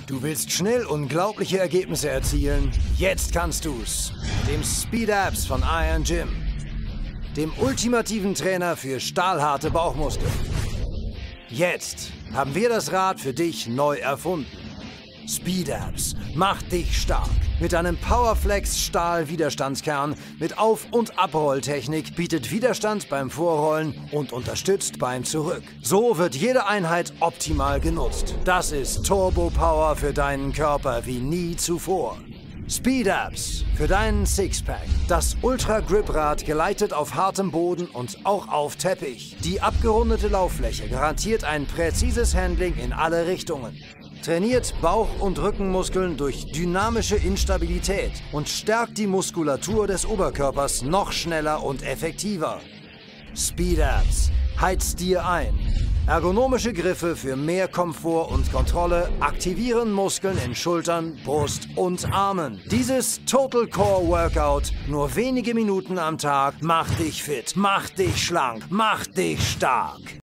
Du willst schnell unglaubliche Ergebnisse erzielen? Jetzt kannst du's. Mit dem Speed Abs von Iron Gym. Dem ultimativen Trainer für stahlharte Bauchmuskeln. Jetzt haben wir das Rad für dich neu erfunden. Speed Abs macht dich stark. Mit einem Powerflex Stahl-Widerstandskern mit Auf- und Abrolltechnik bietet Widerstand beim Vorrollen und unterstützt beim Zurück. So wird jede Einheit optimal genutzt. Das ist Turbo Power für deinen Körper wie nie zuvor. Speed Abs für deinen Sixpack. Das Ultra Grip Rad geleitet auf hartem Boden und auch auf Teppich. Die abgerundete Lauffläche garantiert ein präzises Handling in alle Richtungen. Trainiert Bauch- und Rückenmuskeln durch dynamische Instabilität und stärkt die Muskulatur des Oberkörpers noch schneller und effektiver. Speed Abs heizt dir ein. Ergonomische Griffe für mehr Komfort und Kontrolle aktivieren Muskeln in Schultern, Brust und Armen. Dieses Total Core Workout, nur wenige Minuten am Tag, macht dich fit, macht dich schlank, macht dich stark.